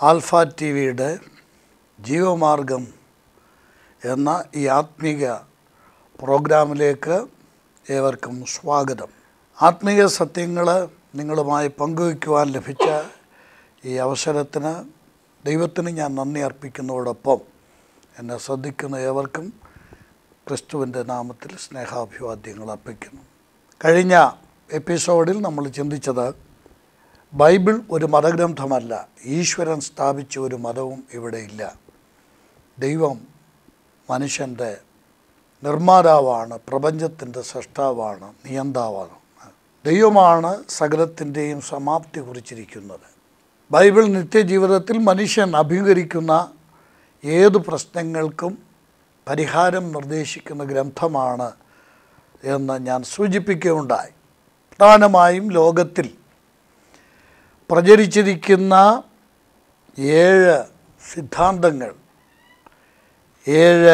Alpha T വിയുടെ ജീവമാർഗം എന്ന ഈ ആത്മീക പ്രോഗ്രാമിലേക്ക് ഏവർക്കും സ്വാഗതം. ആത്മീയ സത്യങ്ങൾ നിങ്ങളുമായി പങ്കുവയ്ക്കുവാൻ ലഭിച്ച ഈ അവസരത്തിന് ദൈവത്തിന് ഞാൻ നന്ദി അർപ്പിക്കുന്നതോടൊപ്പം എന്നെ ശ്രദ്ധിക്കുന്ന ഏവർക്കും ക്രിസ്തുവിൻ്റെ നാമത്തിൽ സ്നേഹാഭിവാദ്യങ്ങൾ അർപ്പിക്കുന്നു. കഴിഞ്ഞ എപ്പിസോഡിൽ നമ്മൾ ചിന്തിച്ചത് ബൈബിൾ ഒരു മതഗ്രന്ഥമല്ല, ഈശ്വരൻ സ്ഥാപിച്ച ഒരു മതവും ഇവിടെയില്ല. ദൈവം മനുഷ്യൻ്റെ നിർമ്മാതാവാണ്, പ്രപഞ്ചത്തിൻ്റെ സൃഷ്ടാവാണ്, നിയന്താവാണ്. ദൈവമാണ് സകലത്തിൻ്റെയും സമാപ്തി കുറിച്ചിരിക്കുന്നത്. ബൈബിൾ നിത്യജീവിതത്തിൽ മനുഷ്യൻ അഭിമുഖീകരിക്കുന്ന ഏതു പ്രശ്നങ്ങൾക്കും പരിഹാരം നിർദ്ദേശിക്കുന്ന ഗ്രന്ഥമാണ് എന്ന് ഞാൻ സൂചിപ്പിക്കുകയുണ്ടായി. പ്രധാനമായും ലോകത്തിൽ പ്രചരിച്ചിരിക്കുന്ന 7 സിദ്ധാന്തങ്ങൾ, 7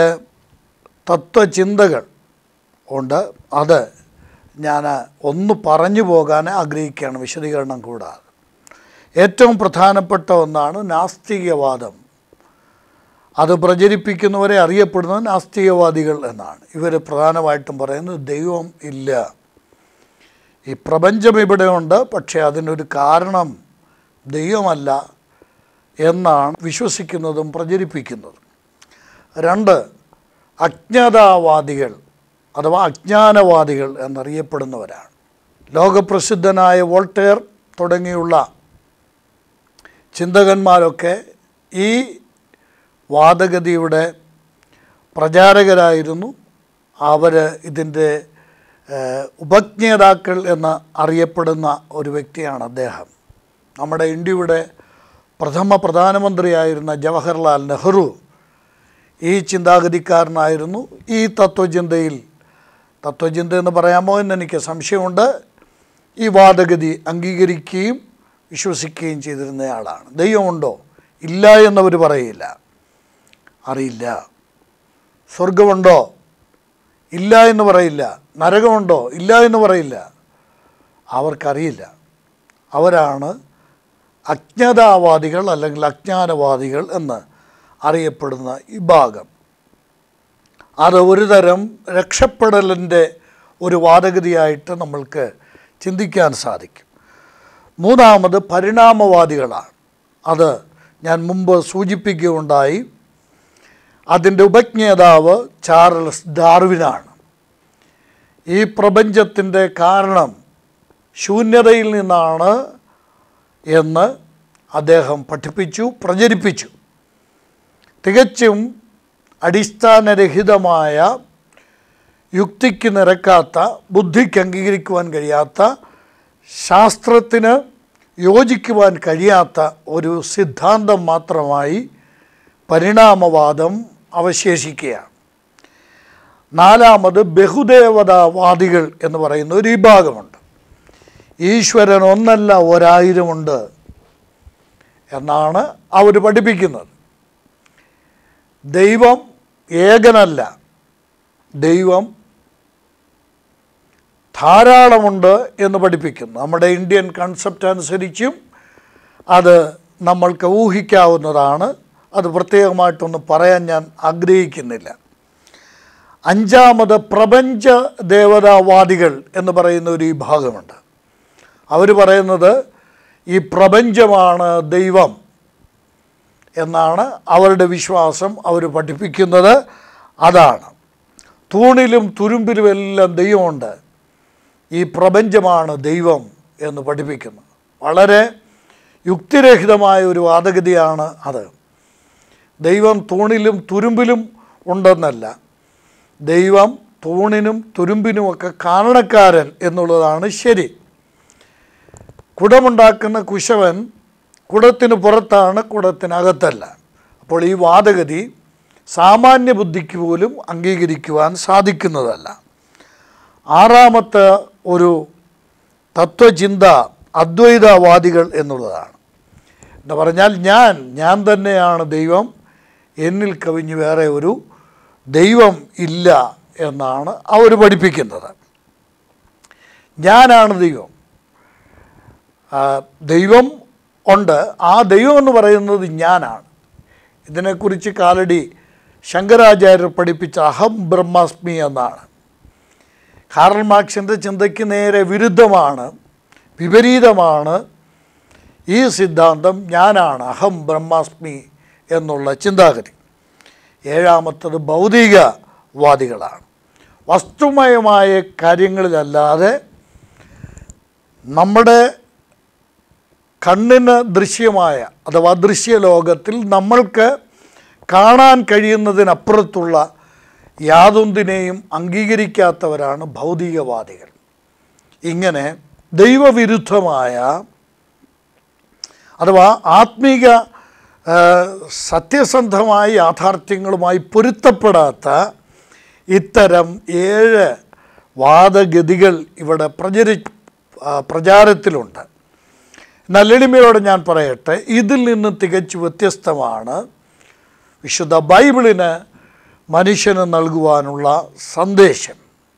തത്വചിന്തകൾ ഉണ്ട്. അത് ഞാൻ ഒന്ന് പറഞ്ഞു പോകാൻ ആഗ്രഹിക്കുകയാണ്, വിശദീകരണം കൂടാതെ. ഏറ്റവും പ്രധാനപ്പെട്ട ഒന്നാണ് നാസ്തികവാദം. അത് പ്രചരിപ്പിക്കുന്നവരെ അറിയപ്പെടുന്നത് നാസ്തികവാദികൾ എന്നാണ്. ഇവർ പ്രധാനമായിട്ടും പറയുന്നത് ദൈവം ഇല്ല, ഈ പ്രപഞ്ചം ഇവിടെയുണ്ട്, പക്ഷേ അതിനൊരു കാരണം ദൈവമല്ല എന്നാണ് വിശ്വസിക്കുന്നതും പ്രചരിപ്പിക്കുന്നതും. 2, അജ്ഞതാവാദികൾ അഥവാ അജ്ഞാനവാദികൾ എന്നറിയപ്പെടുന്നവരാണ്. ലോകപ്രസിദ്ധനായ വോൾട്ടയർ തുടങ്ങിയുള്ള ചിന്തകന്മാരൊക്കെ ഈ വാദഗതിയുടെ പ്രചാരകരായിരുന്നു. അവർ ഇതിൻ്റെ ഉപജ്ഞേതാക്കൾ എന്ന് അറിയപ്പെടുന്ന ഒരു വ്യക്തിയാണ് അദ്ദേഹം. നമ്മുടെ ഇന്ത്യയുടെ പ്രഥമ പ്രധാനമന്ത്രിയായിരുന്ന ജവഹർലാൽ നെഹ്റു ഈ ചിന്താഗതിക്കാരനായിരുന്നു. ഈ തത്വചിന്ത എന്ന് പറയാമോ എന്നെനിക്ക് സംശയമുണ്ട്. ഈ വാദഗതി അംഗീകരിക്കുകയും വിശ്വസിക്കുകയും ചെയ്തിരുന്നയാളാണ്. ദൈവമുണ്ടോ? ഇല്ല എന്നവർ പറയില്ല. അറിയില്ല. സ്വർഗമുണ്ടോ? ഇല്ല എന്ന് പറയില്ല. നരകമുണ്ടോ? ഇല്ല എന്ന് പറയില്ല. അവർക്കറിയില്ല. അവരാണ് അജ്ഞതാവാദികൾ അല്ലെങ്കിൽ അജ്ഞാനവാദികൾ എന്ന് അറിയപ്പെടുന്ന ഈ ഭാഗം. അത് ഒരു തരം രക്ഷപ്പെടലിൻ്റെ ഒരു വാദഗതിയായിട്ട് നമ്മൾക്ക് ചിന്തിക്കാൻ സാധിക്കും. 3, പരിണാമവാദികളാണ്. അത് ഞാൻ മുമ്പ് സൂചിപ്പിക്കുകയുണ്ടായി. അതിൻ്റെ ഉപജ്ഞേതാവ് ചാർലസ് ഡാർവിനാണ്. ഈ പ്രപഞ്ചത്തിൻ്റെ കാരണം ശൂന്യതയിൽ നിന്നാണ് എന്ന് അദ്ദേഹം പഠിപ്പിച്ചു, പ്രചരിപ്പിച്ചു. തികച്ചും അടിസ്ഥാനരഹിതമായ, യുക്തിക്ക് നിരക്കാത്ത, ബുദ്ധിക്ക് അംഗീകരിക്കുവാൻ കഴിയാത്ത, ശാസ്ത്രത്തിന് യോജിക്കുവാൻ കഴിയാത്ത ഒരു സിദ്ധാന്തം മാത്രമായി പരിണാമവാദം അവശേഷിക്കുകയാണ്. 4, ബഹുദേവതാവാദികൾ എന്ന് പറയുന്ന ഒരു വിഭാഗമുണ്ട്. ഈശ്വരൻ ഒന്നല്ല 1000 ഉണ്ട് എന്നാണ് അവർ പഠിപ്പിക്കുന്നത്. ദൈവം ഏകനല്ല, ദൈവം ധാരാളമുണ്ട് എന്ന് പഠിപ്പിക്കുന്നു. നമ്മുടെ ഇന്ത്യൻ കൺസെപ്റ്റ് അനുസരിച്ചും അത് നമ്മൾക്ക് ഊഹിക്കാവുന്നതാണ്. അത് പ്രത്യേകമായിട്ടൊന്നും പറയാൻ ഞാൻ ആഗ്രഹിക്കുന്നില്ല. 5, പ്രപഞ്ച ദേവതാവാദികൾ എന്ന് പറയുന്ന ഒരു വിഭാഗമുണ്ട്. അവർ പറയുന്നത് ഈ പ്രപഞ്ചമാണ് ദൈവം എന്നാണ് അവരുടെ വിശ്വാസം. അവർ പഠിപ്പിക്കുന്നത് അതാണ്. തൂണിലും തുരുമ്പിലും എല്ലാം ദൈവമുണ്ട്, ഈ പ്രപഞ്ചമാണ് ദൈവം എന്ന് പഠിപ്പിക്കുന്നു. വളരെ യുക്തിരഹിതമായ ഒരു വാദഗതിയാണ് അത്. ദൈവം തൂണിലും തുരുമ്പിലും ഉണ്ടെന്നല്ല, ദൈവം തൂണിനും തുരുമ്പിനുമൊക്കെ കാരണക്കാരൻ എന്നുള്ളതാണ് ശരി. കുടമുണ്ടാക്കുന്ന കുശവൻ കുടത്തിന് പുറത്താണ്, കുടത്തിനകത്തല്ല. അപ്പോൾ ഈ വാദഗതി സാമാന്യ ബുദ്ധിക്ക് പോലും അംഗീകരിക്കുവാൻ സാധിക്കുന്നതല്ല. 6 ഒരു തത്വചിന്ത അദ്വൈതവാദികൾ എന്നുള്ളതാണ്. എന്ന് പറഞ്ഞാൽ ഞാൻ തന്നെയാണ് ദൈവം, എന്നിൽ കവിഞ്ഞ് വേറെ ഒരു ദൈവം ഇല്ല എന്നാണ് അവർ പഠിപ്പിക്കുന്നത്. ഞാനാണ് ദൈവം. ദൈവം ഉണ്ട്. ആ ദൈവം എന്ന് പറയുന്നത് ഞാനാണ്. ഇതിനെക്കുറിച്ച് കാലടി ശങ്കരാചാര്യർ പഠിപ്പിച്ച അഹം ബ്രഹ്മാസ്മി എന്നാണ്. കാറൽ മാർക്സിൻ്റെ ചിന്തയ്ക്ക് നേരെ വിരുദ്ധമാണ്, വിപരീതമാണ് ഈ സിദ്ധാന്തം. ഞാനാണ്, അഹം ബ്രഹ്മാസ്മി എന്നുള്ള ചിന്താഗതി. ഏഴാമത്തത് ഭൗതികവാദികളാണ്. വസ്തുമയമായ കാര്യങ്ങളിലല്ലാതെ നമ്മുടെ കണ്ണിന് ദൃശ്യമായ അഥവാ ദൃശ്യലോകത്തിൽ നമ്മൾക്ക് കാണാൻ കഴിയുന്നതിനപ്പുറത്തുള്ള യാതൊന്നിനെയും അംഗീകരിക്കാത്തവരാണ് ഭൗതികവാദികൾ. ഇങ്ങനെ ദൈവവിരുദ്ധമായ അഥവാ ആത്മീക സത്യസന്ധമായ യാഥാർത്ഥ്യങ്ങളുമായി പൊരുത്തപ്പെടാത്ത ഇത്തരം 7 വാദഗതികൾ ഇവിടെ പ്രചാരത്തിലുണ്ട്. എന്നാൽ എളിമയോടെ ഞാൻ പറയട്ടെ, ഇതിൽ നിന്ന് തികച്ചു വ്യത്യസ്തമാണ് വിശുദ്ധ ബൈബിളിന് മനുഷ്യന് നൽകുവാനുള്ള സന്ദേശം.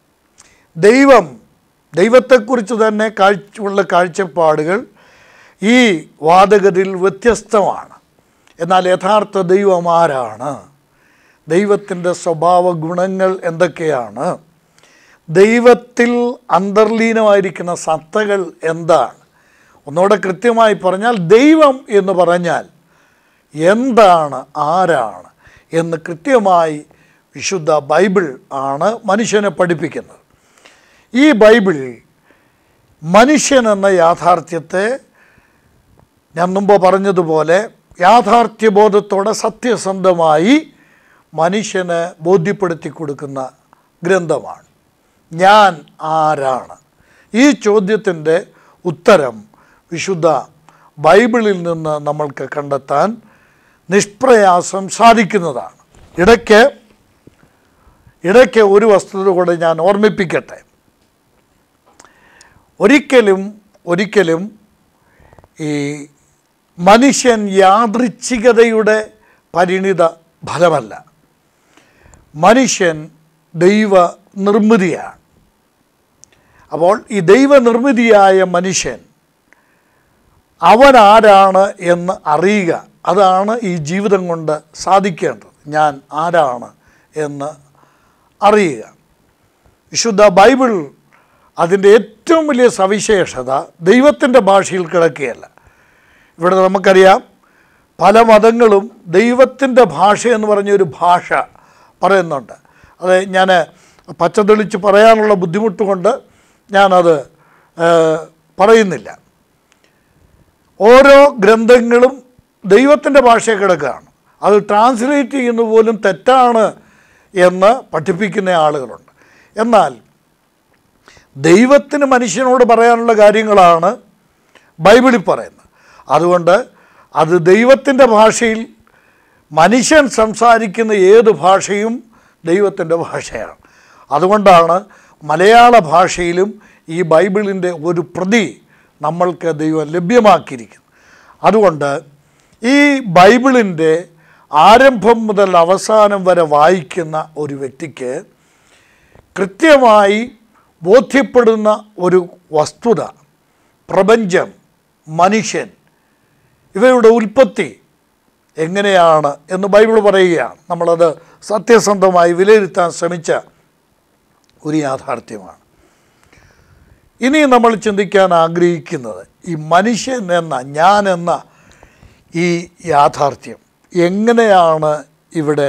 ദൈവത്തെക്കുറിച്ച് തന്നെ ഉള്ള കാഴ്ചപ്പാടുകൾ ഈ വാദഗതിയിൽ വ്യത്യസ്തമാണ്. എന്നാൽ യഥാർത്ഥ ദൈവം ആരാണ്? ദൈവത്തിൻ്റെ സ്വഭാവ ഗുണങ്ങൾ എന്തൊക്കെയാണ്? ദൈവത്തിൽ അന്തർലീനമായിരിക്കുന്ന സത്തകൾ എന്താണ്? ഒന്നുകൂടെ കൃത്യമായി പറഞ്ഞാൽ, ദൈവം എന്ന് പറഞ്ഞാൽ എന്താണ്, ആരാണ് എന്ന് കൃത്യമായി വിശുദ്ധ ബൈബിൾ ആണ് മനുഷ്യനെ പഠിപ്പിക്കുന്നത്. ഈ ബൈബിൾ മനുഷ്യൻ എന്ന യാഥാർത്ഥ്യത്തെ ഞാൻ മുമ്പ് പറഞ്ഞതുപോലെ യാഥാർത്ഥ്യബോധത്തോടെ സത്യസന്ധമായി മനുഷ്യന് ബോധ്യപ്പെടുത്തി കൊടുക്കുന്ന ഗ്രന്ഥമാണ്. ഞാൻ ആരാണ്? ഈ ചോദ്യത്തിൻ്റെ ഉത്തരം വിശുദ്ധ ബൈബിളിൽ നിന്ന് നമ്മൾക്ക് കണ്ടെത്താൻ നിഷ്പ്രയാസം സാധിക്കുന്നതാണ്. ഇടയ്ക്ക് ഒരു വസ്തുത കൂടെ ഞാൻ ഓർമ്മിപ്പിക്കട്ടെ. ഒരിക്കലും ഈ മനുഷ്യൻ യാദൃച്ഛികതയുടെ പരിണിത ഫലമല്ല. മനുഷ്യൻ ദൈവനിർമ്മിതിയാണ്. അപ്പോൾ ഈ ദൈവനിർമ്മിതിയായ മനുഷ്യൻ അവൻ ആരാണ് എന്ന് അറിയുക, അതാണ് ഈ ജീവിതം കൊണ്ട് സാധിക്കേണ്ടത്. ഞാൻ ആരാണ് എന്ന് അറിയുക. വിശുദ്ധ ബൈബിൾ അതിൻ്റെ ഏറ്റവും വലിയ സവിശേഷത ദൈവത്തിൻ്റെ ഭാഷയിൽ കിടക്കുകയല്ല. ഇവിടെ നമുക്കറിയാം, പല മതങ്ങളും ദൈവത്തിൻ്റെ ഭാഷ എന്ന് പറഞ്ഞൊരു ഭാഷ പറയുന്നുണ്ട്. അത് ഞാൻ പച്ചതെളിച്ച് പറയാനുള്ള ബുദ്ധിമുട്ട് കൊണ്ട് ഞാനത് പറയുന്നില്ല. ഓരോ ഗ്രന്ഥങ്ങളും ദൈവത്തിൻ്റെ ഭാഷയിൽ കിടക്കുകയാണ്. അത് ട്രാൻസ്ലേറ്റ് ചെയ്യുന്ന പോലും തെറ്റാണ് എന്ന് പഠിപ്പിക്കുന്ന ആളുകളുണ്ട്. എന്നാൽ ദൈവത്തിന് മനുഷ്യനോട് പറയാനുള്ള കാര്യങ്ങളാണ് ബൈബിളിൽ പറയുന്നത്. അതുകൊണ്ട് അത് ദൈവത്തിൻ്റെ ഭാഷയിൽ മനുഷ്യൻ സംസാരിക്കുന്ന ഏത് ഭാഷയും ദൈവത്തിൻ്റെ ഭാഷയാണ്. അതുകൊണ്ടാണ് മലയാള ഭാഷയിലും ഈ ബൈബിളിൻ്റെ ഒരു പ്രതി നമ്മൾക്ക് ദൈവം ലഭ്യമാക്കിയിരിക്കുന്നത്. അതുകൊണ്ട് ഈ ബൈബിളിൻ്റെ ആരംഭം മുതൽ അവസാനം വരെ വായിക്കുന്ന ഒരു വ്യക്തിക്ക് കൃത്യമായി ബോധ്യപ്പെടുന്ന ഒരു വസ്തുത, പ്രപഞ്ചം, മനുഷ്യൻ, ഇവയുടെ ഉൽപ്പത്തി എങ്ങനെയാണ് എന്ന് ബൈബിൾ പറയുകയാണ്. നമ്മളത് സത്യസന്ധമായി വിലയിരുത്താൻ ശ്രമിച്ച ഒരു യാഥാർത്ഥ്യമാണ്. ഇനി നമ്മൾ ചിന്തിക്കാൻ ആഗ്രഹിക്കുന്നത് ഈ മനുഷ്യൻ എന്ന, ഞാൻ എന്ന ഈ യാഥാർത്ഥ്യം എങ്ങനെയാണ് ഇവിടെ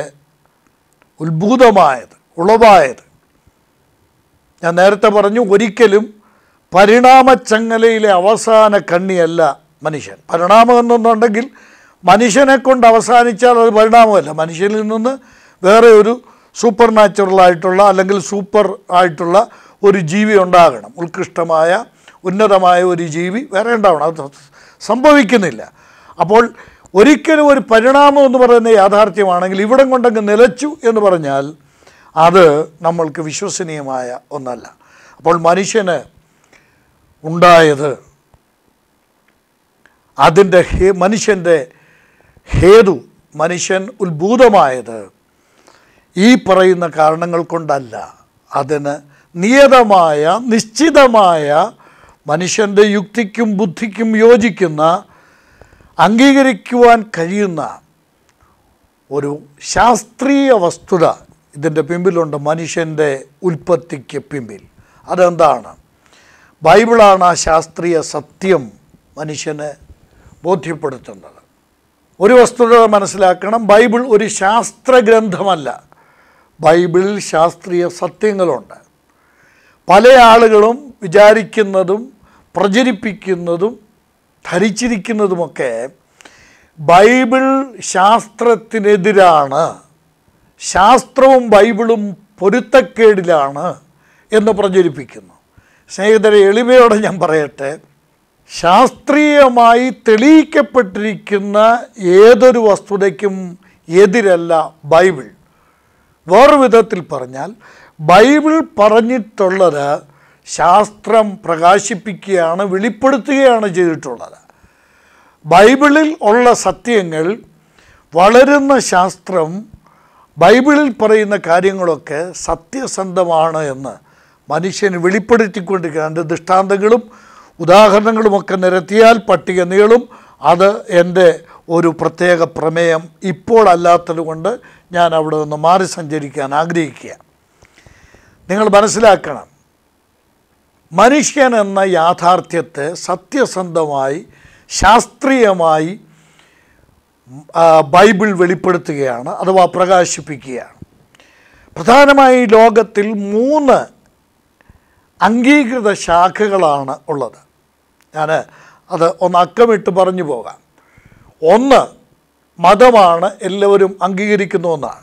ഉളവായത്. ഞാൻ നേരത്തെ പറഞ്ഞു, ഒരിക്കലും പരിണാമച്ചങ്ങലയിലെ അവസാന കണ്ണിയല്ല മനുഷ്യൻ. പരിണാമം എന്നുണ്ടെങ്കിൽ മനുഷ്യനെ കൊണ്ട് അവസാനിച്ചാൽ അത് പരിണാമമല്ല. മനുഷ്യനിൽ നിന്ന് വേറെ ഒരു സൂപ്പർ നാച്ചുറലായിട്ടുള്ള അല്ലെങ്കിൽ സൂപ്പർ ആയിട്ടുള്ള ഒരു ജീവി ഉണ്ടാകണം. ഉത്കൃഷ്ടമായ ഉന്നതമായ ഒരു ജീവി വേറെ ഉണ്ടാവണം. അത് സംഭവിക്കുന്നില്ല. അപ്പോൾ ഒരിക്കലും ഒരു പരിണാമം എന്ന് പറയുന്ന യാഥാർത്ഥ്യമാണെങ്കിൽ ഇവിടം കൊണ്ടങ്ങ് നിലച്ചു എന്ന് പറഞ്ഞാൽ അത് നമ്മൾക്ക് വിശ്വസനീയമായ ഒന്നല്ല. അപ്പോൾ മനുഷ്യന് ഉണ്ടായത്, അതിൻ്റെ മനുഷ്യൻ്റെ ഹേതു, മനുഷ്യൻ ഉത്ഭൂതമായത് ഈ പറയുന്ന കാരണങ്ങൾ കൊണ്ടല്ല. അതിന് നിയതമായ, നിശ്ചിതമായ, മനുഷ്യൻ്റെ യുക്തിക്കും ബുദ്ധിക്കും യോജിക്കുന്ന അംഗീകരിക്കുവാൻ കഴിയുന്ന ഒരു ശാസ്ത്രീയ വസ്തുത ഇതിൻ്റെ പിമ്പിലുണ്ട്, മനുഷ്യൻ്റെ ഉൽപ്പത്തിക്ക് പിമ്പിൽ. അതെന്താണ്? ബൈബിളാണ് ആ ശാസ്ത്രീയ സത്യം മനുഷ്യനെ ബോധ്യപ്പെടുത്തുന്നത്. ഒരു വസ്തുത മനസ്സിലാക്കണം, ബൈബിൾ ഒരു ശാസ്ത്രഗ്രന്ഥമല്ല. ബൈബിളിൽ ശാസ്ത്രീയ സത്യങ്ങളുണ്ട്. പല ആളുകളും വിചാരിക്കുന്നതും പ്രചരിപ്പിക്കുന്നതും ധരിച്ചിരിക്കുന്നതുമൊക്കെ ബൈബിൾ ശാസ്ത്രത്തിനെതിരാണ്, ശാസ്ത്രവും ബൈബിളും പൊരുത്തക്കേടിലാണ് എന്ന് പ്രചരിപ്പിക്കുന്നു. സ്നേഹിതരെ, എളിമയോടെ ഞാൻ പറയട്ടെ, ശാസ്ത്രീയമായി തെളിയിക്കപ്പെട്ടിരിക്കുന്ന ഏതൊരു വസ്തുതയ്ക്കും എതിരല്ല ബൈബിൾ. വേറൊരു വിധത്തിൽ പറഞ്ഞാൽ, ബൈബിൾ പറഞ്ഞിട്ടുള്ളത് ശാസ്ത്രം പ്രകാശിപ്പിക്കുകയാണ്, വെളിപ്പെടുത്തുകയാണ് ചെയ്തിട്ടുള്ളത്. ബൈബിളിൽ ഉള്ള സത്യങ്ങൾ, വളരുന്ന ശാസ്ത്രം, ബൈബിളിൽ പറയുന്ന കാര്യങ്ങളൊക്കെ സത്യസന്ധമാണ് എന്ന് മനുഷ്യന് വെളിപ്പെടുത്തിക്കൊണ്ടിരിക്കുകയാണ്. ദൃഷ്ടാന്തങ്ങളും ഉദാഹരണങ്ങളുമൊക്കെ നിരത്തിയാൽ പട്ടിക നീളും. അത് എൻ്റെ ഒരു പ്രത്യേക പ്രമേയം ഇപ്പോൾ അല്ലാത്തത് കൊണ്ട് ഞാൻ അവിടെ നിന്ന് മാറി സഞ്ചരിക്കാൻ ആഗ്രഹിക്കുക. നിങ്ങൾ മനസ്സിലാക്കണം, മനുഷ്യൻ എന്ന യാഥാർത്ഥ്യത്തെ സത്യസന്ധമായി ശാസ്ത്രീയമായി ബൈബിൾ വെളിപ്പെടുത്തുകയാണ്, അഥവാ പ്രകാശിപ്പിക്കുകയാണ്. പ്രധാനമായി ലോകത്തിൽ 3 അംഗീകൃത ശാഖകളാണ് ഉള്ളത്. ഞാൻ അത് ഒന്ന് അക്കമിട്ട് പറഞ്ഞു പോകാം. 1 മതമാണ്, എല്ലാവരും അംഗീകരിക്കുന്ന ഒന്നാണ്.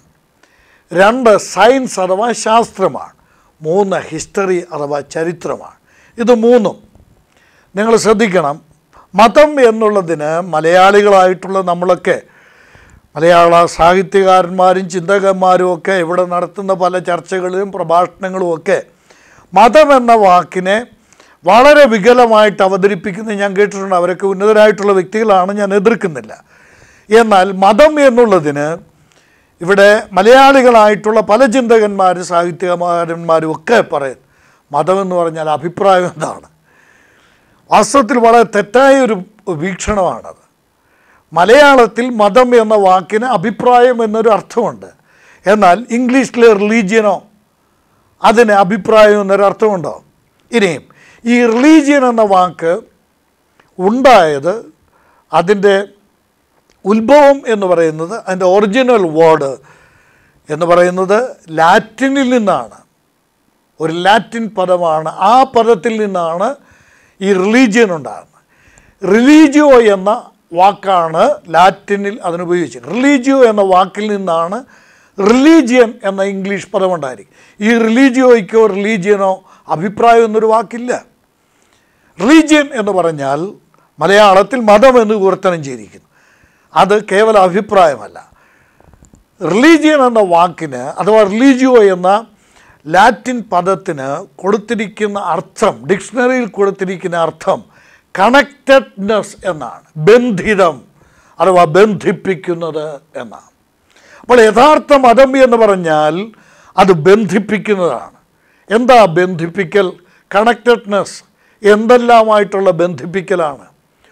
2 സയൻസ് അഥവാ ശാസ്ത്രമാണ്. 3 ഹിസ്റ്ററി അഥവാ ചരിത്രമാണ്. ഇത് 3ഉം നിങ്ങൾ ശ്രദ്ധിക്കണം. മതം എന്നുള്ളതിന് മലയാളികളായിട്ടുള്ള നമ്മളൊക്കെ, മലയാള സാഹിത്യകാരന്മാരും ചിന്തകന്മാരും ഒക്കെ ഇവിടെ നടത്തുന്ന പല ചർച്ചകളിലും പ്രഭാഷണങ്ങളുമൊക്കെ മതം എന്ന വാക്കിനെ വളരെ വികലമായിട്ട് അവതരിപ്പിക്കുന്നത് ഞാൻ കേട്ടിട്ടുണ്ട്. അവരൊക്കെ ഉന്നതരായിട്ടുള്ള വ്യക്തികളാണ്, ഞാൻ എതിർക്കുന്നില്ല. എന്നാൽ മതം എന്നുള്ളതിന് ഇവിടെ മലയാളികളായിട്ടുള്ള പല ചിന്തകന്മാരും സാഹിത്യകാരന്മാരും ഒക്കെ പറയും, മതമെന്ന് പറഞ്ഞാൽ അഭിപ്രായം എന്താണ്. വാസ്തവത്തിൽ വളരെ തെറ്റായൊരു വീക്ഷണമാണത്. മലയാളത്തിൽ മതം എന്ന വാക്കിന് അഭിപ്രായം എന്നൊരു അർത്ഥമുണ്ട്. എന്നാൽ ഇംഗ്ലീഷിലെ റിലീജിയനോ അതിന് അഭിപ്രായം എന്നൊരർത്ഥമുണ്ടോ? ഇനിയും ഈ റിലീജിയൻ എന്ന വാക്ക് ഉണ്ടായത്, അതിൻ്റെ ഉത്ഭവം എന്ന് പറയുന്നത്, അതിൻ്റെ ഒറിജിനൽ വേർഡ് എന്ന് പറയുന്നത് ലാറ്റിനിൽ നിന്നാണ്. ഒരു ലാറ്റിൻ പദമാണ്. ആ പദത്തിൽ നിന്നാണ് ഈ റിലീജിയൻ ഉണ്ടാകുന്നത്. റിലീജിയോ എന്ന വാക്കാണ് ലാറ്റിനിൽ അതിനുപയോഗിച്ചത്. റിലീജിയോ എന്ന വാക്കിൽ നിന്നാണ് റിലീജിയൻ എന്ന ഇംഗ്ലീഷ് പദമുണ്ടായിരിക്കും. ഈ റിലീജിയോയ്ക്കോ റിലീജിയനോ അഭിപ്രായം എന്നൊരു വാക്കില്ല. റിലീജിയൻ എന്ന് പറഞ്ഞാൽ മലയാളത്തിൽ മതം എന്ന് വിവർത്തനം ചെയ്തിരിക്കുന്നു. അത് കേവല അഭിപ്രായമല്ല. റിലീജിയൻ എന്ന വാക്കിന് അഥവാ റിലീജിയോ എന്ന ലാറ്റിൻ പദത്തിന് കൊടുത്തിരിക്കുന്ന അർത്ഥം, ഡിക്ഷണറിയിൽ കൊടുത്തിരിക്കുന്ന അർത്ഥം കണക്റ്റഡ്നെസ് എന്നാണ്. ബന്ധിതം അഥവാ ബന്ധിപ്പിക്കുന്നത് എന്നാണ്. അപ്പോൾ യഥാർത്ഥ മതം എന്ന് പറഞ്ഞാൽ അത് ബന്ധിപ്പിക്കുന്നതാണ്. എന്താ ബന്ധിപ്പിക്കൽ? കണക്റ്റഡ്നെസ്. എന്തെല്ലാമായിട്ടുള്ള ബന്ധിപ്പിക്കലാണ്?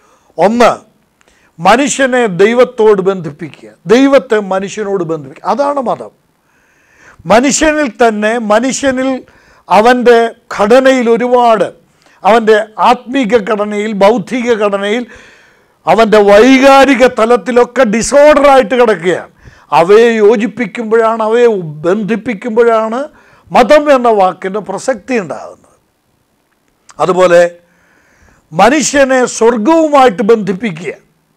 1, മനുഷ്യനെ ദൈവത്തോട് ബന്ധിപ്പിക്കുക, ദൈവത്തെ മനുഷ്യനോട് ബന്ധിപ്പിക്കുക. അതാണ് മതം. മനുഷ്യനിൽ തന്നെ, മനുഷ്യനിൽ അവൻ്റെ ഘടനയിൽ ഒരുപാട്, അവൻ്റെ ആത്മീക ഘടനയിൽ, ബൗദ്ധിക ഘടനയിൽ, അവൻ്റെ വൈകാരിക തലത്തിലൊക്കെ ഡിസോർഡറായിട്ട് കിടക്കുകയാണ്. അവയെ യോജിപ്പിക്കുമ്പോഴാണ്, അവയെ ബന്ധിപ്പിക്കുമ്പോഴാണ് മതം എന്ന വാക്കിൻ്റെ പ്രസക്തി ഉണ്ടാകുന്നത്. അതുപോലെ മനുഷ്യനെ സ്വർഗവുമായിട്ട് ബന്ധിപ്പിക്കുക.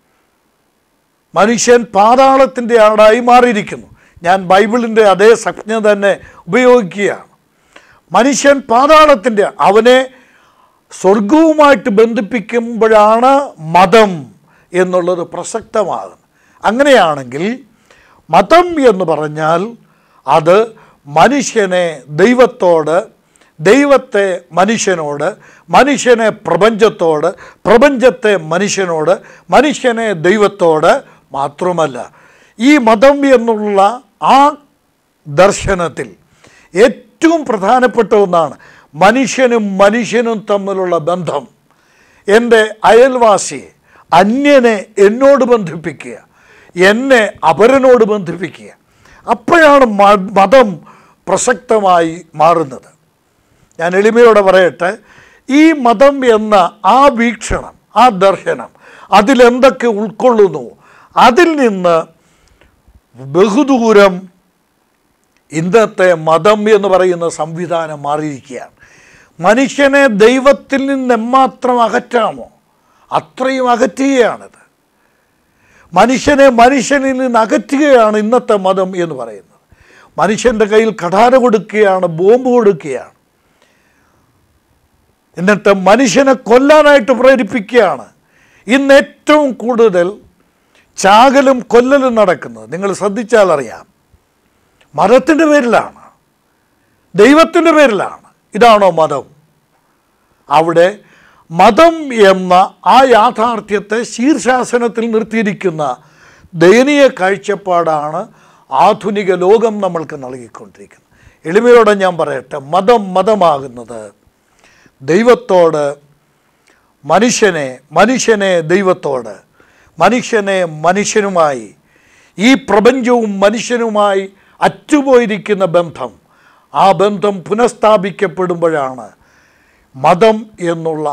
മനുഷ്യൻ പാതാളത്തിൻ്റെ ആടായി മാറിയിരിക്കുന്നു. ഞാൻ ബൈബിളിൻ്റെ അതേ സംജ്ഞ തന്നെ ഉപയോഗിക്കുകയാണ്. മനുഷ്യൻ പാതാളത്തിൻ്റെ, അവനെ സ്വർഗവുമായിട്ട് ബന്ധിപ്പിക്കുമ്പോഴാണ് മതം എന്നുള്ളത് പ്രസക്തമാകുന്നത്. അങ്ങനെയാണെങ്കിൽ മതം എന്ന് പറഞ്ഞാൽ അത് മനുഷ്യനെ ദൈവത്തോട്, ദൈവത്തെ മനുഷ്യനോട്, മനുഷ്യനെ പ്രപഞ്ചത്തോട്, പ്രപഞ്ചത്തെ മനുഷ്യനോട്, മനുഷ്യനെ ദൈവത്തോട് മാത്രമല്ല. ഈ മതം എന്നുള്ള ആ ദർശനത്തിൽ ഏറ്റവും പ്രധാനപ്പെട്ട ഒന്നാണ് മനുഷ്യനും മനുഷ്യനും തമ്മിലുള്ള ബന്ധം. എൻ്റെ അയൽവാസിയെ അന്യനെ എന്നോട് ബന്ധിപ്പിക്കുക, എന്നെ അപരനോട് ബന്ധിപ്പിക്കുക. അപ്പോഴാണ് മതം പ്രസക്തമായി മാറുന്നത്. ഞാൻ എളിമയോടെ പറയട്ടെ, ഈ മതം എന്ന ആ വീക്ഷണം, ആ ദർശനം, അതിലെന്തൊക്കെ ഉൾക്കൊള്ളുന്നു, അതിൽ നിന്ന് ബഹുദൂരം ഇന്നത്തെ മതം എന്ന് പറയുന്ന സംവിധാനം മാറിയിരിക്കുകയാണ്. മനുഷ്യനെ ദൈവത്തിൽ നിന്ന് എമ്മാത്രം അകറ്റാമോ അത്രയും അകറ്റുകയാണിത്. മനുഷ്യനെ മനുഷ്യനിൽ നിന്ന് അകറ്റുകയാണ് ഇന്നത്തെ മതം എന്ന് പറയുന്നത്. മനുഷ്യൻ്റെ കയ്യിൽ കഠാര കൊടുക്കുകയാണ്, ബോംബ് കൊടുക്കുകയാണ്. എന്നിട്ട് മനുഷ്യനെ കൊല്ലാനായിട്ട് പ്രേരിപ്പിക്കുകയാണ്. ഇന്ന് ഏറ്റവും കൂടുതൽ ചാകലും കൊല്ലലും നടക്കുന്നത് നിങ്ങൾ ശ്രദ്ധിച്ചാൽ അറിയാം, മതത്തിൻ്റെ പേരിലാണ്, ദൈവത്തിൻ്റെ പേരിലാണ്. ഇതാണോ മതം? അവിടെ മതം എന്ന ആ യാഥാർത്ഥ്യത്തെ ശീർഷാസനത്തിൽ നിർത്തിയിരിക്കുന്ന ദയനീയ കാഴ്ചപ്പാടാണ് ആധുനിക ലോകം നമ്മൾക്ക് നൽകിക്കൊണ്ടിരിക്കുന്നത്. എളിമയോടെ ഞാൻ പറയട്ടെ, മതമാകുന്നത് ദൈവത്തോട്, മനുഷ്യനെ ദൈവത്തോട്, മനുഷ്യനെ മനുഷ്യനുമായി, ഈ പ്രപഞ്ചവും മനുഷ്യനുമായി അറ്റുപോയിരിക്കുന്ന ബന്ധം, ആ ബന്ധം പുനഃസ്ഥാപിക്കപ്പെടുമ്പോഴാണ് മതം എന്നുള്ള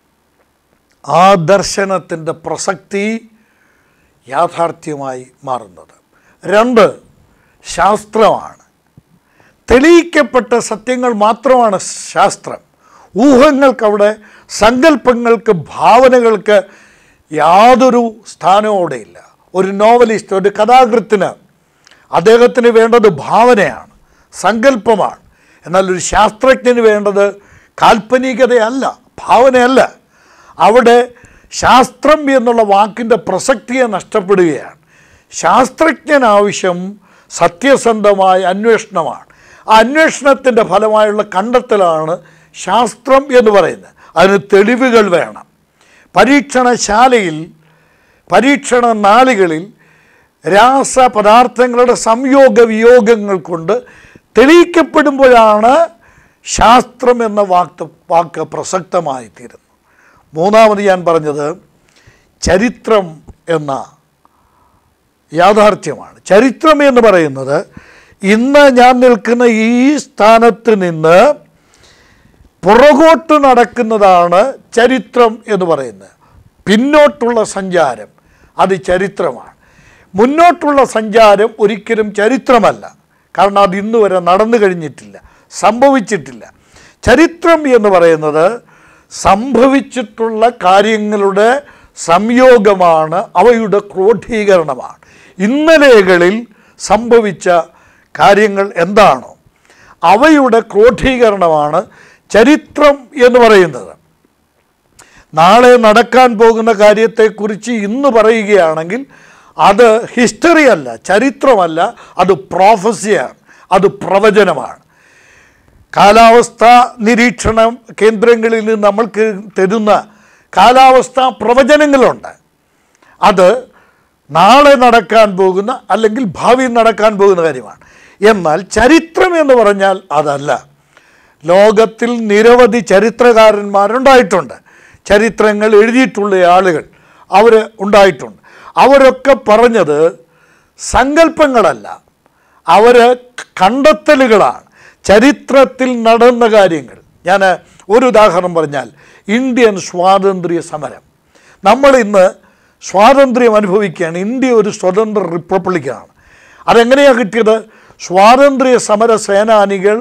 ആ ദർശനത്തിൻ്റെ പ്രസക്തി യാഥാർത്ഥ്യമായി മാറുന്നത്. 2, ശാസ്ത്രമാണ്. തെളിയിക്കപ്പെട്ട സത്യങ്ങൾ മാത്രമാണ് ശാസ്ത്രം. ഊഹങ്ങൾക്കവിടെ, സങ്കല്പങ്ങൾക്ക്, ഭാവനകൾക്ക് യാതൊരു സ്ഥാനവും അവിടെയില്ല. ഒരു നോവലിസ്റ്റ്, ഒരു കഥാകൃത്തിന് അദ്ദേഹത്തിന് വേണ്ടത് ഭാവനയാണ്, സങ്കല്പമാണ്. എന്നാൽ ഒരു ശാസ്ത്രജ്ഞന് വേണ്ടത് കാൽപ്പനികതയല്ല, ഭാവനയല്ല. അവിടെ ശാസ്ത്രം എന്നുള്ള വാക്കിൻ്റെ പ്രസക്തിയെ നഷ്ടപ്പെടുകയാണ്. ശാസ്ത്രജ്ഞനാവശ്യം സത്യസന്ധമായ അന്വേഷണമാണ്. ആ അന്വേഷണത്തിൻ്റെ ഫലമായുള്ള കണ്ടെത്തലാണ് ശാസ്ത്രം എന്ന് പറയുന്നത്. അതിന് തെളിവുകൾ വേണം. പരീക്ഷണശാലയിൽ, പരീക്ഷണ നാളുകളിൽ രാസപദാർത്ഥങ്ങളുടെ സംയോഗ വിയോഗങ്ങൾ കൊണ്ട് തെളിയിക്കപ്പെടുമ്പോഴാണ് ശാസ്ത്രം എന്ന വാക്ക് പ്രസക്തമായി തീരുന്നു. 3ാമത് ഞാൻ പറഞ്ഞത് ചരിത്രം എന്ന യാഥാർത്ഥ്യമാണ്. ചരിത്രം എന്ന് പറയുന്നത് ഇന്ന് ഞാൻ നിൽക്കുന്ന ഈ സ്ഥാനത്ത് നിന്ന് പുറകോട്ട് നടക്കുന്നതാണ് ചരിത്രം എന്ന് പറയുന്നത്. പിന്നോട്ടുള്ള സഞ്ചാരം അത് ചരിത്രമാണ്. മുന്നോട്ടുള്ള സഞ്ചാരം ഒരിക്കലും ചരിത്രമല്ല. കാരണം അത് ഇന്ന് വരെ നടന്നു കഴിഞ്ഞിട്ടില്ല, സംഭവിച്ചിട്ടില്ല. ചരിത്രം എന്ന് പറയുന്നത് സംഭവിച്ചിട്ടുള്ള കാര്യങ്ങളുടെ സംയോഗമാണ്, അവയുടെ ക്രോഡീകരണമാണ്. ഇന്നലെകളിൽ സംഭവിച്ച കാര്യങ്ങൾ എന്താണോ അവയുടെ ക്രോഡീകരണമാണ് ചരിത്രം എന്ന് പറയുന്നത്. നാളെ നടക്കാൻ പോകുന്ന കാര്യത്തെക്കുറിച്ച് ഇന്ന് പറയുകയാണെങ്കിൽ അത് ഹിസ്റ്ററി അല്ല, ചരിത്രമല്ല, അത് പ്രോഫസിയാണ്, അത് പ്രവചനമാണ്. കാലാവസ്ഥാ നിരീക്ഷണ കേന്ദ്രങ്ങളിൽ നിന്ന് നമ്മൾക്ക് തരുന്ന കാലാവസ്ഥാ പ്രവചനങ്ങളുണ്ട്. അത് നാളെ നടക്കാൻ പോകുന്ന അല്ലെങ്കിൽ ഭാവിയിൽ നടക്കാൻ പോകുന്ന കാര്യമാണ്. എന്നാൽ ചരിത്രം എന്ന് പറഞ്ഞാൽ അതല്ല. ലോകത്തിൽ നിരവധി ചരിത്രകാരന്മാരുണ്ടായിട്ടുണ്ട്, ചരിത്രങ്ങൾ എഴുതിയിട്ടുള്ള ആളുകൾ അവർ ഉണ്ടായിട്ടുണ്ട്. അവരൊക്കെ പറഞ്ഞത് സങ്കല്പങ്ങളല്ല, അവർ കണ്ടെത്തലുകളാണ്, ചരിത്രത്തിൽ നടന്ന കാര്യങ്ങൾ. ഞാൻ ഒരു ഉദാഹരണം പറഞ്ഞാൽ, ഇന്ത്യൻ സ്വാതന്ത്ര്യ സമരം. നമ്മളിന്ന് സ്വാതന്ത്ര്യം അനുഭവിക്കുകയാണ്. ഇന്ത്യ ഒരു സ്വതന്ത്ര റിപ്പബ്ലിക്കാണ്. അതെങ്ങനെയാണ് കിട്ടിയത്? സ്വാതന്ത്ര്യ സമര സേനാനികൾ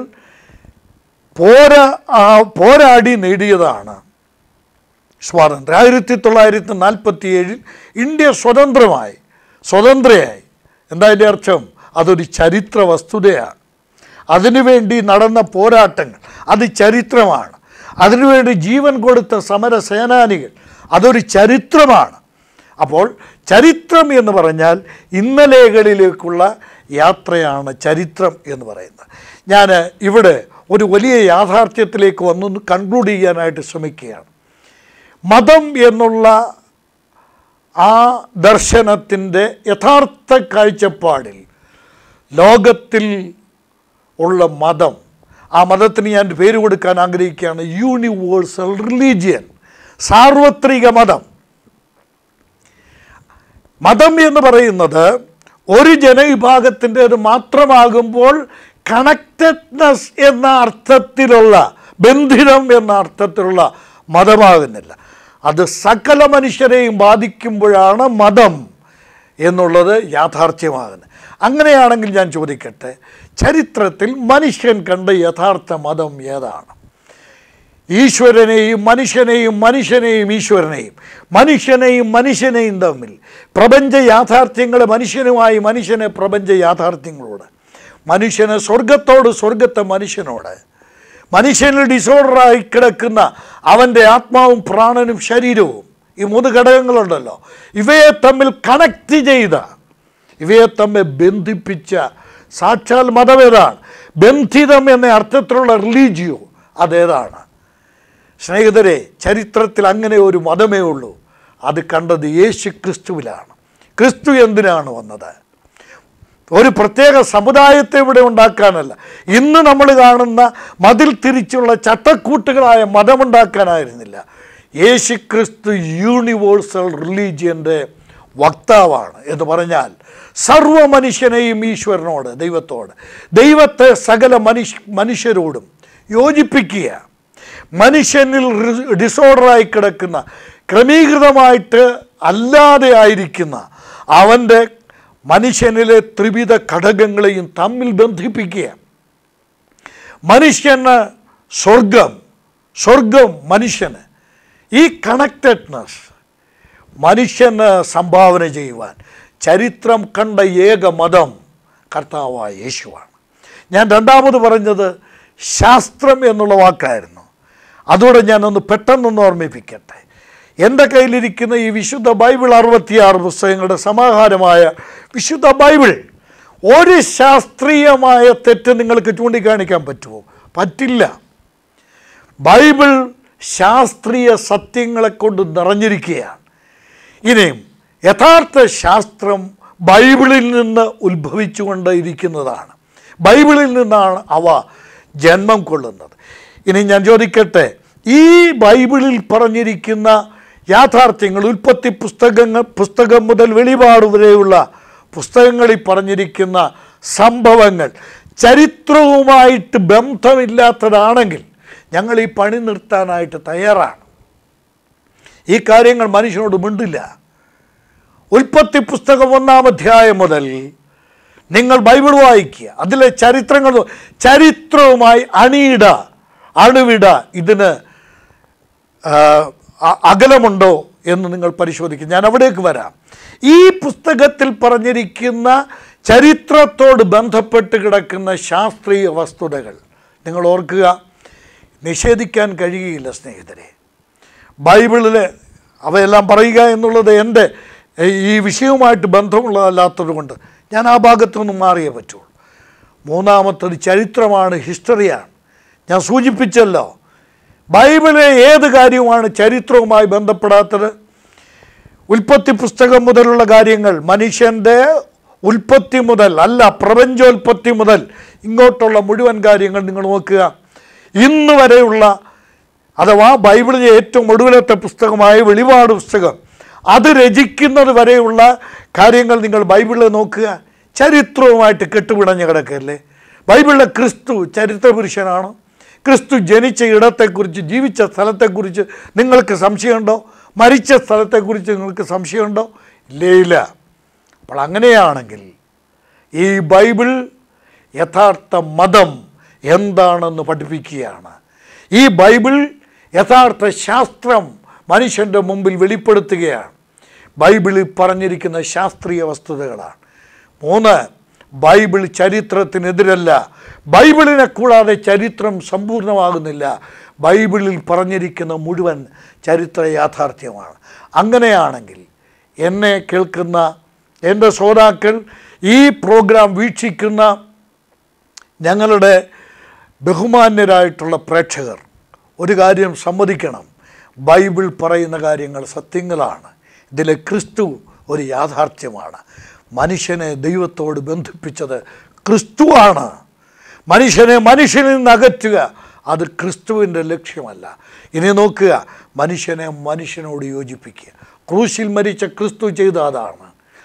പോരാടി നേടിയതാണ് സ്വാതന്ത്ര്യം. 1947 ഇന്ത്യ സ്വതന്ത്രയായി. എന്താ അതിൻ്റെ അർത്ഥം? അതൊരു ചരിത്ര വസ്തുതയാണ്. അതിനുവേണ്ടി നടന്ന പോരാട്ടങ്ങൾ അത് ചരിത്രമാണ്. അതിനുവേണ്ടി ജീവൻ കൊടുത്ത സമര സേനാനികൾ അതൊരു ചരിത്രമാണ്. അപ്പോൾ ചരിത്രം എന്ന് പറഞ്ഞാൽ ഇന്നലെകളിലേക്കുള്ള യാത്രയാണ് ചരിത്രം എന്ന് പറയുന്നത്. ഞാൻ ഇവിടെ ഒരു വലിയ യാഥാർത്ഥ്യത്തിലേക്ക് വന്നൊന്ന് കൺക്ലൂഡ് ചെയ്യാനായിട്ട് ശ്രമിക്കുകയാണ്. മതം എന്നുള്ള ആ ദർശനത്തിൻ്റെ യഥാർത്ഥ കാഴ്ചപ്പാടിൽ ലോകത്തിൽ ഉള്ള മതം, ആ മതത്തിന് ഞാൻ പേര് കൊടുക്കാൻ ആഗ്രഹിക്കുകയാണ് യൂണിവേഴ്സൽ റിലീജിയൻ, സാർവത്രിക മതം. മതം എന്ന് പറയുന്നത് ഒരു ജനവിഭാഗത്തിൻ്റേത് മാത്രമാകുമ്പോൾ കണക്റ്റഡ്നെസ് എന്ന അർത്ഥത്തിലുള്ള, ബന്ധിതം എന്ന അർത്ഥത്തിലുള്ള മതമാകുന്നില്ല. അത് സകല മനുഷ്യരെയും ബാധിക്കുമ്പോഴാണ് മതം എന്നുള്ളത് യാഥാർത്ഥ്യമാകുന്നത്. അങ്ങനെയാണെങ്കിൽ ഞാൻ ചോദിക്കട്ടെ, ചരിത്രത്തിൽ മനുഷ്യൻ കണ്ട യഥാർത്ഥ മതം ഏതാണ്? ഈശ്വരനെയും മനുഷ്യനെയും, മനുഷ്യനെയും ഈശ്വരനെയും, മനുഷ്യനെയും മനുഷ്യനെയും തമ്മിൽ, പ്രപഞ്ച യാഥാർത്ഥ്യങ്ങളെ മനുഷ്യനുമായി, മനുഷ്യനെ പ്രപഞ്ച യാഥാർത്ഥ്യങ്ങളോട്, മനുഷ്യനെ സ്വർഗത്തോട്, സ്വർഗത്തെ മനുഷ്യനോട്, മനുഷ്യനിൽ ഡിസോർഡറായി കിടക്കുന്ന അവൻ്റെ ആത്മാവും പ്രാണനും ശരീരവും, ഈ 3 ഘടകങ്ങളുണ്ടല്ലോ, ഇവയെ തമ്മിൽ കണക്റ്റ് ചെയ്ത, ഇവയെ തമ്മിൽ ബന്ധിപ്പിച്ച സാക്ഷാൽ മതമേതാണ്? ബന്ധിതം എന്ന അർത്ഥത്തിലുള്ള റിലീജിയോ അതേതാണ്? സ്നേഹിതരെ, ചരിത്രത്തിൽ അങ്ങനെ ഒരു മതമേ ഉള്ളൂ. അത് കണ്ടത് യേശു ക്രിസ്തുവിലാണ്. ക്രിസ്തു എന്തിനാണ് വന്നത്? ഒരു പ്രത്യേക സമുദായത്തെ ഇവിടെ ഉണ്ടാക്കാനല്ല. ഇന്ന് നമ്മൾ കാണുന്ന മതിൽ തിരിച്ചുള്ള ചട്ടക്കൂട്ടുകളായ മതമുണ്ടാക്കാനായിരുന്നില്ല. യേശു ക്രിസ്തു യൂണിവേഴ്സൽ റിലീജിയൻ്റെ വക്താവാണ്. എന്ന് പറഞ്ഞാൽ സർവ്വ മനുഷ്യനെയും ഈശ്വരനോട്, ദൈവത്തോട്, ദൈവത്തെ സകല മനുഷ്യരോടും യോജിപ്പിക്കുക. മനുഷ്യനിൽ ഡിസോർഡറായി കിടക്കുന്ന, ക്രമീകൃതമായിട്ട് അല്ലാതെ ആയിരിക്കുന്ന അവൻ്റെ മനുഷ്യനിലെ ത്രിവിധ ഘടകങ്ങളെയും തമ്മിൽ ബന്ധിപ്പിക്കുക. മനുഷ്യന് സ്വർഗം, സ്വർഗം മനുഷ്യന്. ഈ കണക്റ്റഡ്നെസ് മനുഷ്യന് സംഭാവന ചെയ്യുവാൻ ചരിത്രം കണ്ട ഏക മതം കർത്താവായ യേശുവാണ്. ഞാൻ രണ്ടാമത് പറഞ്ഞത് ശാസ്ത്രം എന്നുള്ള വാക്കായിരുന്നു. അതോടെ ഞാനൊന്ന് പെട്ടെന്നൊന്ന് ഓർമ്മിപ്പിക്കട്ടെ. എൻ്റെ കയ്യിലിരിക്കുന്ന ഈ വിശുദ്ധ ബൈബിൾ, 66 പുസ്തകങ്ങളുടെ സമാഹാരമായ വിശുദ്ധ ബൈബിൾ, ഒരു ശാസ്ത്രീയമായ തെറ്റ് നിങ്ങൾക്ക് ചൂണ്ടിക്കാണിക്കാൻ പറ്റുമോ? പറ്റില്ല. ബൈബിൾ ശാസ്ത്രീയ സത്യങ്ങളെ കൊണ്ട് നിറഞ്ഞിരിക്കുകയാണ്. ഇനിയും യഥാർത്ഥ ശാസ്ത്രം ബൈബിളിൽ നിന്ന് ഉത്ഭവിച്ചുകൊണ്ടിരിക്കുന്നതാണ്. ബൈബിളിൽ നിന്നാണ് അവ ജന്മം കൊള്ളുന്നത്. ഇനി ഞാൻ ചോദിക്കട്ടെ, ഈ ബൈബിളിൽ പറഞ്ഞിരിക്കുന്ന യാഥാർത്ഥ്യങ്ങൾ, ഉൽപ്പത്തി പുസ്തകം മുതൽ വെളിപാട് വരെയുള്ള പുസ്തകങ്ങളിൽ പറഞ്ഞിരിക്കുന്ന സംഭവങ്ങൾ ചരിത്രവുമായിട്ട് ബന്ധമില്ലാത്തതാണെങ്കിൽ ഞങ്ങൾ ഈ പണി നിർത്താനായിട്ട് തയ്യാറാണ്. ഈ കാര്യങ്ങൾ മനുഷ്യനോട് മിണ്ടില്ല. ഉൽപ്പത്തി പുസ്തകം 1-ാം അധ്യായം മുതൽ നിങ്ങൾ ബൈബിൾ വായിക്കുക. അതിലെ ചരിത്രവുമായി അണുവിട ഇതിന് അകലമുണ്ടോ എന്ന് നിങ്ങൾ പരിശോധിക്കുക. ഞാൻ അവിടേക്ക് വരാം. ഈ പുസ്തകത്തിൽ പറഞ്ഞിരിക്കുന്ന ചരിത്രത്തോട് ബന്ധപ്പെട്ട് കിടക്കുന്ന ശാസ്ത്രീയ വസ്തുതകൾ നിങ്ങൾ ഓർക്കുക, നിഷേധിക്കാൻ കഴിയുകയില്ല സ്നേഹിതരെ. ബൈബിളിൽ അവയെല്ലാം പറയുക എന്നുള്ളത് എൻ്റെ ഈ വിഷയവുമായിട്ട് ബന്ധമുള്ളതല്ലാത്തത് കൊണ്ട് ഞാൻ ആ ഭാഗത്തു നിന്നും മാറിയേ പറ്റുള്ളൂ. മൂന്നാമത്തത് ചരിത്രമാണ്, ഹിസ്റ്ററിയാണ്. ഞാൻ സൂചിപ്പിച്ചല്ലോ, ബൈബിളിലെ ഏത് കാര്യവുമാണ് ചരിത്രവുമായി ബന്ധപ്പെടാത്തത്? ഉൽപ്പത്തി പുസ്തകം മുതലുള്ള കാര്യങ്ങൾ, മനുഷ്യൻ്റെ ഉൽപ്പത്തി മുതൽ അല്ല, പ്രപഞ്ചോൽപ്പത്തി മുതൽ ഇങ്ങോട്ടുള്ള മുഴുവൻ കാര്യങ്ങൾ നിങ്ങൾ നോക്കുക. ഇന്ന് വരെയുള്ള, അഥവാ ബൈബിളിലെ ഏറ്റവും ഒടുവിലത്തെ പുസ്തകമായ വെളിപാട് പുസ്തകം, അത് രചിക്കുന്നത് വരെയുള്ള കാര്യങ്ങൾ നിങ്ങൾ ബൈബിളിൽ നോക്കുക. ചരിത്രവുമായിട്ട് കെട്ടുപിണഞ്ഞ് കിടക്കല്ലേ. ബൈബിളിലെ ക്രിസ്തു ചരിത്ര പുരുഷനാണോ? ക്രിസ്തു ജനിച്ച ഇടത്തെക്കുറിച്ച്, ജീവിച്ച സ്ഥലത്തെക്കുറിച്ച് നിങ്ങൾക്ക് സംശയമുണ്ടോ? മരിച്ച സ്ഥലത്തെക്കുറിച്ച് നിങ്ങൾക്ക് സംശയമുണ്ടോ? ഇല്ല. അപ്പോൾ അങ്ങനെയാണെങ്കിൽ ഈ ബൈബിൾ യഥാർത്ഥ മതം എന്താണെന്ന് പഠിപ്പിക്കുകയാണ്. ഈ ബൈബിൾ യഥാർത്ഥ ശാസ്ത്രം മനുഷ്യൻ്റെ മുമ്പിൽ വെളിപ്പെടുത്തുകയാണ്. ബൈബിളിൽ പറഞ്ഞിരിക്കുന്ന ശാസ്ത്രീയ വസ്തുതകളാണ്. 3, ബൈബിൾ ചരിത്രത്തിനെതിരല്ല. ബൈബിളിനെ കൂടാതെ ചരിത്രം സമ്പൂർണ്ണമാകുന്നില്ല. ബൈബിളിൽ പറഞ്ഞിരിക്കുന്ന മുഴുവൻ ചരിത്ര യാഥാർത്ഥ്യമാണ്. അങ്ങനെയാണെങ്കിൽ എന്നെ കേൾക്കുന്ന എൻ്റെ ശ്രോതാക്കൾ, ഈ പ്രോഗ്രാം വീക്ഷിക്കുന്ന ഞങ്ങളുടെ ബഹുമാന്യരായിട്ടുള്ള പ്രേക്ഷകർ, ഒരു കാര്യം സമ്മതിക്കണം, ബൈബിൾ പറയുന്ന കാര്യങ്ങൾ സത്യങ്ങളാണ്. ഇതിലെ ക്രിസ്തു ഒരു യാഥാർത്ഥ്യമാണ്. മനുഷ്യനെ ദൈവത്തോട് ബന്ധിപ്പിച്ചത് ക്രിസ്തുവാണ്. മനുഷ്യനെ മനുഷ്യനിൽ നിന്ന് അകറ്റുക, അത് ക്രിസ്തുവിൻ്റെ ലക്ഷ്യമല്ല. ഇനി നോക്കുക, മനുഷ്യനെ മനുഷ്യനോട് യോജിപ്പിക്കുക. ക്രൂശിൽ മരിച്ച ക്രിസ്തു ചെയ്ത അതാണ്.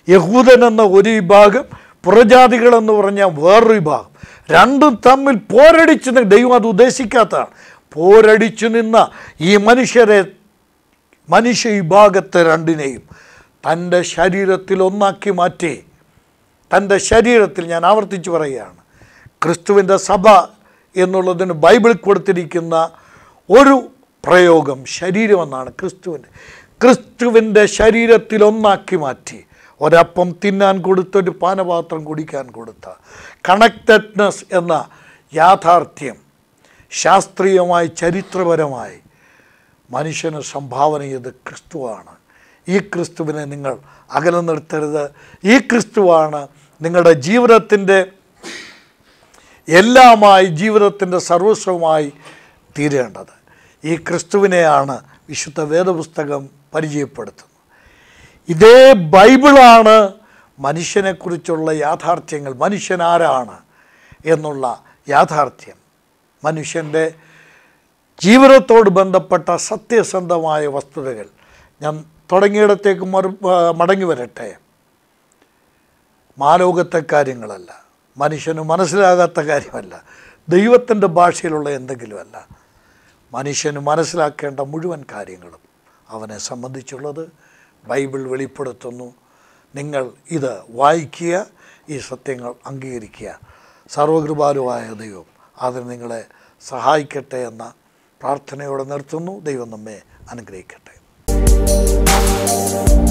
യഹൂദൻ എന്ന ഒരു വിഭാഗം, പുറജാതികളെന്ന് പറഞ്ഞാൽ വേറൊരു വിഭാഗം. രണ്ടും തമ്മിൽ പോരടിച്ച് ദൈവം അത് ഉദ്ദേശിക്കാത്തതാണ്. പോരടിച്ചു നിന്ന ഈ മനുഷ്യ വിഭാഗത്തെ രണ്ടിനെയും തൻ്റെ ശരീരത്തിൽ ഒന്നാക്കി മാറ്റി. തൻ്റെ ശരീരത്തിൽ, ഞാൻ ആവർത്തിച്ച് പറയുകയാണ്, ക്രിസ്തുവിൻ്റെ സഭ എന്നുള്ളതിന് ബൈബിൾ കൊടുത്തിരിക്കുന്ന ഒരു പ്രയോഗം ശരീരമെന്നാണ്. ക്രിസ്തുവിൻ്റെ ശരീരത്തിൽ ഒന്നാക്കി മാറ്റി. ഒരപ്പം തിന്നാൻ കൊടുത്ത, ഒരു പാനപാത്രം കുടിക്കാൻ കൊടുത്ത കണക്റ്റഡ്നെസ് എന്ന യാഥാർത്ഥ്യം ശാസ്ത്രീയമായി ചരിത്രപരമായി മനുഷ്യന് സംഭാവന ചെയ്ത് ക്രിസ്തുവാണ്. ഈ ക്രിസ്തുവിനെ നിങ്ങൾ അകലെ നിർത്തരുത്. ഈ ക്രിസ്തുവാണ് നിങ്ങളുടെ ജീവിതത്തിൻ്റെ എല്ലാമായി, ജീവിതത്തിൻ്റെ സർവസ്വമായി തീരേണ്ടത്. ഈ ക്രിസ്തുവിനെയാണ് വിശുദ്ധ വേദപുസ്തകം പരിചയപ്പെടുത്തുന്നത്. ഇതേ ബൈബിളാണ് മനുഷ്യനെക്കുറിച്ചുള്ള യാഥാർത്ഥ്യങ്ങൾ, മനുഷ്യൻ ആരാണ് എന്നുള്ള യാഥാർത്ഥ്യം, മനുഷ്യൻ്റെ ജീവിതത്തോട് ബന്ധപ്പെട്ട സത്യസന്ധമായ വസ്തുതകൾ. ഞാൻ തുടങ്ങിയിടത്തേക്ക് മടങ്ങി വരട്ടെ. മാലോകത്തെ കാര്യങ്ങളല്ല, മനുഷ്യന് മനസ്സിലാകാത്ത കാര്യമല്ല, ദൈവത്തിൻ്റെ ഭാഷയിലുള്ള എന്തെങ്കിലുമല്ല. മനുഷ്യന് മനസ്സിലാക്കേണ്ട മുഴുവൻ കാര്യങ്ങളും അവനെ സംബന്ധിച്ചുള്ളത് ബൈബിൾ വെളിപ്പെടുത്തുന്നു. നിങ്ങൾ ഇത് വായിക്കുക, ഈ സത്യങ്ങൾ അംഗീകരിക്കുക. സർവകൃപാലുവായ ദൈവം അതിന് നിങ്ങളെ സഹായിക്കട്ടെ എന്ന പ്രാർത്ഥനയോടെ നിർത്തുന്നു. ദൈവം നമ്മെ അനുഗ്രഹിക്കട്ടെ.